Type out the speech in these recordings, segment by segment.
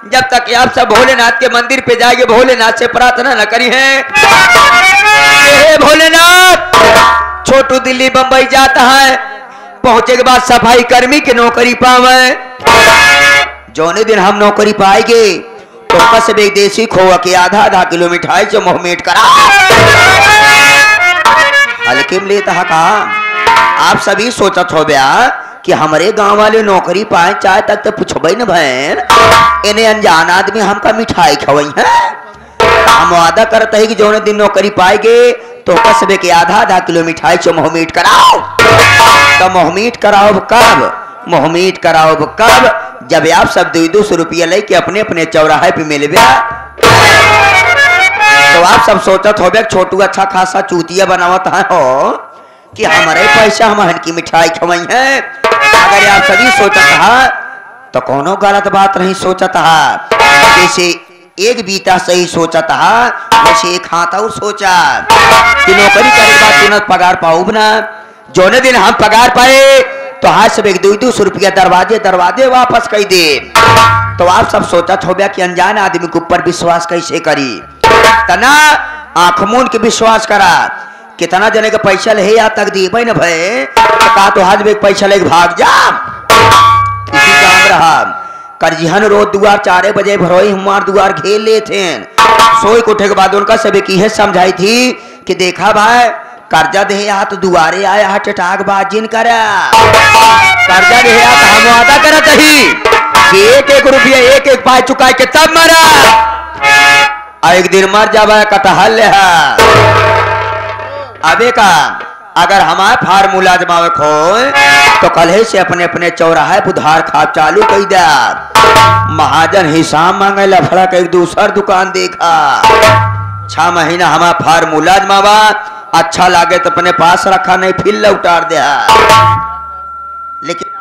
जब तक आप सब भोलेनाथ के मंदिर पे जाएंगे, भोलेनाथ से प्रार्थना न करी है, हे भोलेनाथ छोटू दिल्ली बंबई जाता है, पहुंचे के बाद सफाई कर्मी की नौकरी पावे। जौने दिन हम नौकरी पाएंगे तो कस एक देसी खोआ के आधा किलो मिठाई से मोहमेट करा हल्के में लेता कहा। आप सभी सोचत हो बया कि हमारे गांव वाले नौकरी पाए, चाहे तक तो पूछबे न भैन, इन्हें अनजान आदमी हमका मिठाई खवई है। हम वादा करते है कि जौने दिन नौकरी पाएंगे तो कस्बे के आधा किलो मिठाई से मोहमीट कराओ। तो मोहमीट कराओ कब? मोहमीट कराओ कब? जब आप सब 200 रुपया लेके अपने अपने चौराहे पे मिलबे। तो आप सब सोचत हो छोटू अच्छा खासा चूतिया बनावत है हो कि हमारे पैसा हम की मिठाई खवाई है। अगर आप सभी सोचत है तो कोनो गलत बात नहीं सोचत है। जैसे एक बीता सही सोचत है, वैसे एक हाथ और सोचा कि नौकरी करे के बाद तुरंत पगार पाऊब ना। जोने दिन हम पगार पाए तो हाथ सब 200 रुपया दरवाजे वापस कर दे। तो आप सब सोचत हो गया कि अनजान आदमी के ऊपर विश्वास कैसे करी। तना आंख मूंद के विश्वास करा। कितना जने का पैसा ले या तक दी भाई न भाई, तो कहा तो हाथ में पैसा लेके भाग जा। इसी काम रहा करजिहन रोज दुआर 4 बजे भरोई हमार दुआर घेर ले थे। सोई उठे के बाद उनका सभी की समझाई थी कि देखा भाई कर्जा दे हाथ दुआरे आया हा टटाक बाजिन करा। कर्जा दे हाथ हम वादा करत ही कि एक रुपया एक पाई चुकाई के तब मरा। एक दिन मर जावा कटहल ले अबे का अगर हमारे फार्मूला जमावे खो तो कल से अपने अपने चौराहे उधार खाप चालू कर दे। महाजन हिसाब मांगे लफड़ा के एक दूसर दुकान देखा। 6 महीना हमारा फार्मूला जमावा, अच्छा लागे तो अपने पास रखा, नहीं फिर लौटार दे। लेकिन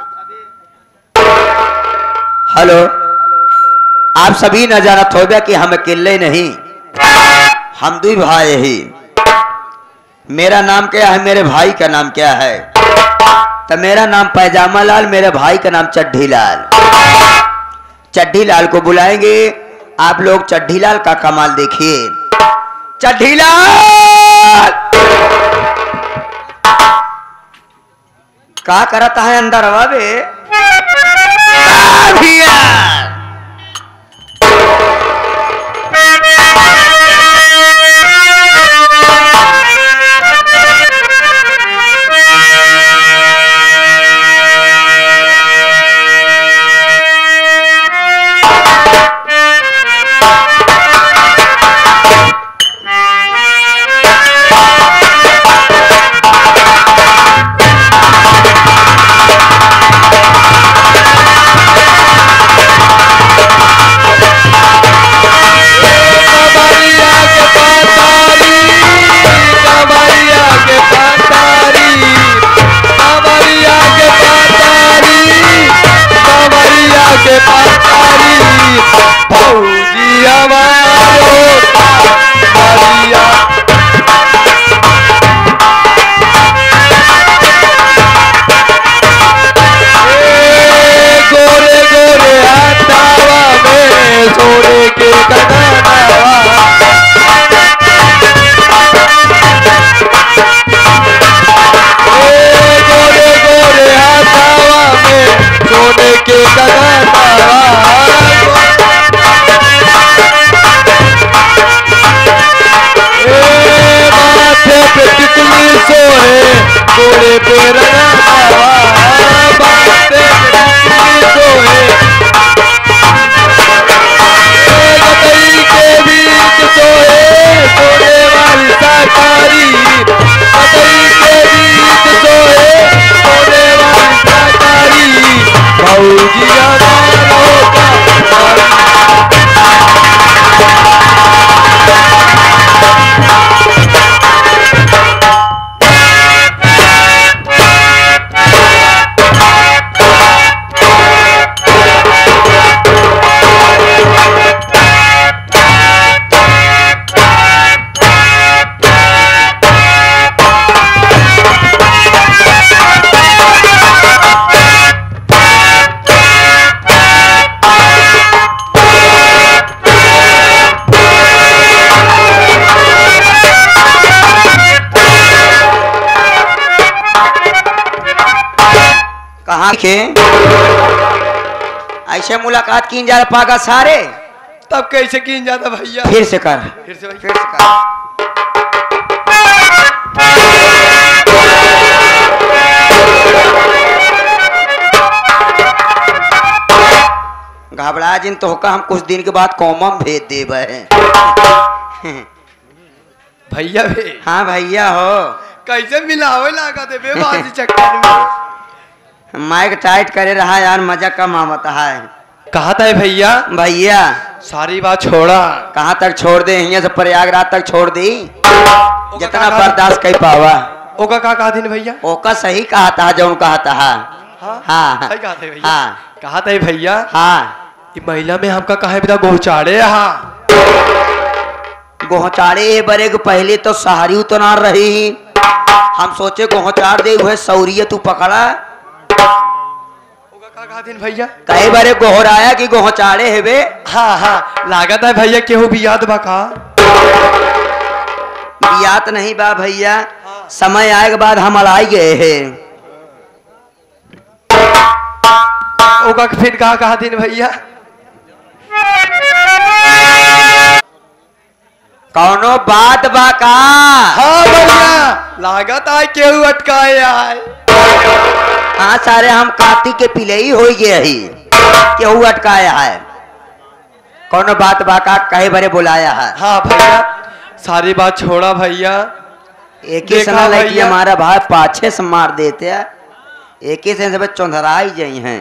हेलो आप सभी न जानत हो गया कि हम अकेले नहीं, हम 2 भाई ही। मेरा नाम क्या है, मेरे भाई का नाम क्या है? तो मेरा नाम पैजामा लाल, मेरे भाई का नाम चड्ढी लाल। चड्ढी लाल को बुलाएंगे, आप लोग चड्ढी लाल का कमाल देखिए। चड्ढी लाल क्या करता है अंदर हवा बे? के ऐसे मुलाकात की जा पागा सारे तब कैसे की जाता भैया? फिर से कर, फिर से फिर से कर। घबरा जिन तो होका हम कुछ दिन के बाद कॉमम भेज देबे भैया बे। हाँ भैया हो। कैसे मिलावे लगा दे बे बाजी चक्कर में? माइक टाइट करे रहा यार, मजा कम आवता है। कहा था भैया? भैया सारी बात छोड़ा। कहाँ तक छोड़ दे? यहाँ से प्रयागराज तक छोड़ दी, जितना बर्दाश्त कर पावा। ओका का कहा दिन भैया? ओका सही कहा था जो कहा था। हाँ हाँ सही कहा था भैया। हाँ कहा था भैया। हाँ ये महिला में हमका कहा बिता गोचाड़े। हाँ गोहचारे बरे के पहले तो सहारी तो ना रही, हम सोचे गोहचार दे हुए सौरिय तू पकड़ा। कहा दिन भैया? कई बारे गोहराया कि गोहचारे है बे। हाँ हाँ लागत है भैया केहू भी याद बका। बियात नहीं बा भैया, समय आए के बाद हम अड़ाई गए हैं। ओका फिर कहा दिन भैया? कौनो बात बा का? हाँ भैया लागत है केहू अटकाए आए। हाँ सारे हम कार्तिक के पिले ही हो गए ही, केहू अटकाया है। कौनो बात बा का? कहे बारे बुलाया है? हाँ भैया सारी बात छोड़ा भैया। एक ही समय लगी हमारा भाई पाछे से मार देते हैं, एक ही से चौंधराई जाई हैं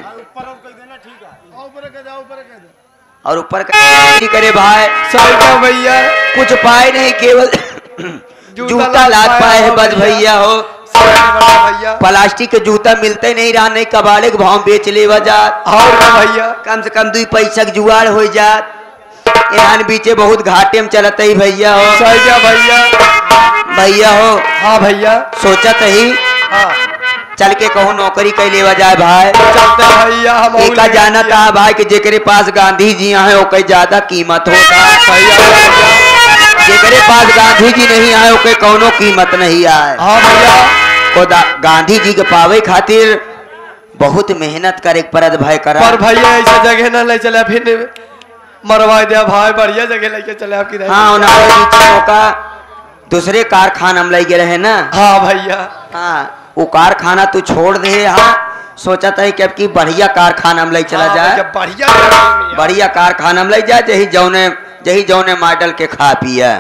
और ऊपर करे भाई। सही का भैया कुछ पाए नहीं, केवल जूता लाद पाए है बस भैया हो। भैया प्लास्टिक के जूता मिलते नहीं रहा, नहीं कबाड़े के भाव बेच ले जात। और भैया कम से कम 2 पैसा के जुगाड़ हो जात। यहाँ बीचे बहुत घाटे में चलते ही भैया हो। सही का भैया। भैया हो। हाँ भैया सोचत ही हाँ चल के कहूँ नौकरी कर लेवा जाए भाई। चलते भैया हम एका जाना था भाई कि जेकरे पास गांधी जी आए ओके ज्यादा कीमत होता। जेकरे पास गांधी जी नहीं आए ओके कौनो कीमत नहीं आए। हाँ भैया तो गांधी जी के पावे खातिर बहुत मेहनत करे पड़त भाई करा। पर भैया ऐसा जगह न ले चले फिर मरवा दिया भाई, बढ़िया जगह लेके चले आपकी। हाँ उन्होंने बीच का दूसरे कारखाना में ले गए रहे ना। हाँ भैया हाँ वो कारखाना तू छोड़ दे। हाँ सोचा था कि अब की बढ़िया कारखाना में ले चला जाए। बढ़िया कारखाना में ले जाए, जही जौने मॉडल के खा पिया।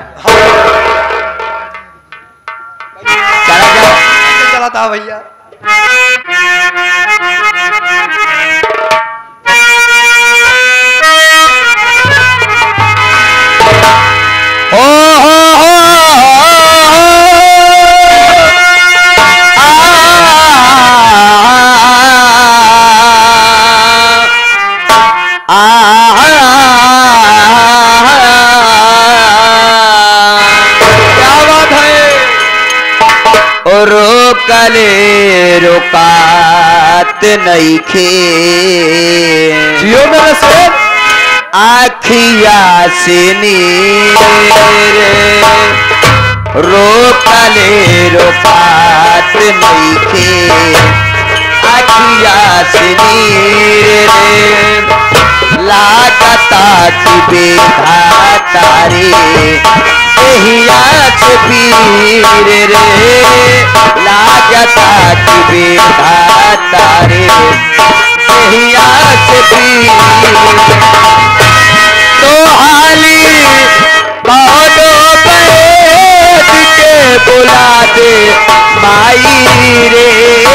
चला जाओ। चला था भैया। रोकले रोकात नहीं खे जियो मेरे से आखिया से नीर रोकले रोकात नहीं खे आखिया से नीर लागता की बेधा तारे पीर रे लागता की बेधा तारे पीर तो हाली बहुतो बैठ के बुला दे माई रे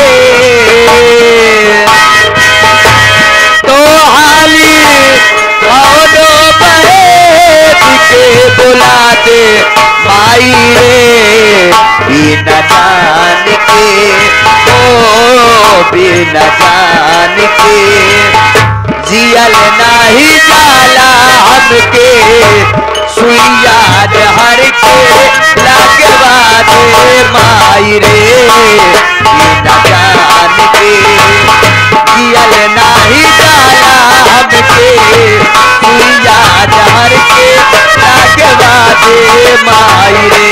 तो हाली बहुतो बैठ के बुला दे माई रे बिना जान के ओ बिना जान के जियल नहीं जाला हमके सुइया हर के लगवा दे माई रे बिना जान के जियल नहीं जाला हमके सुइया हर के लगवा दे माई रे।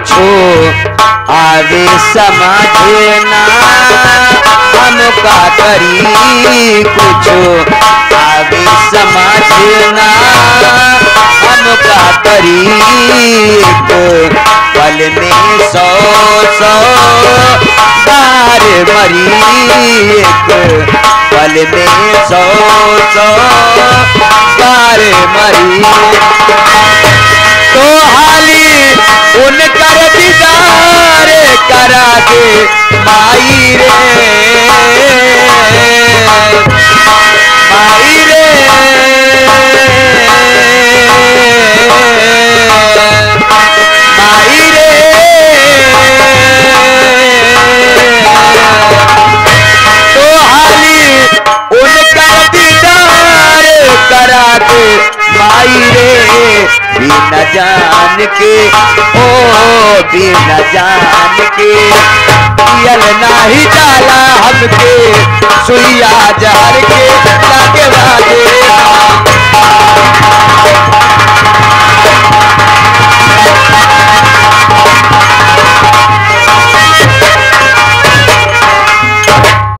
कुछो आवे समझना हम का करी कुछो आवे समझना हम का करी पल में 100 बार मरी पल में 100 बार मरी तो हाली उनकर दीदार करा दे माई रे माई रे माई रे तो हाली उनकर दीदार करा दे माई रे बिना जान के ओ बिना जान के पियल नाही जाला हमके सुइया जहर के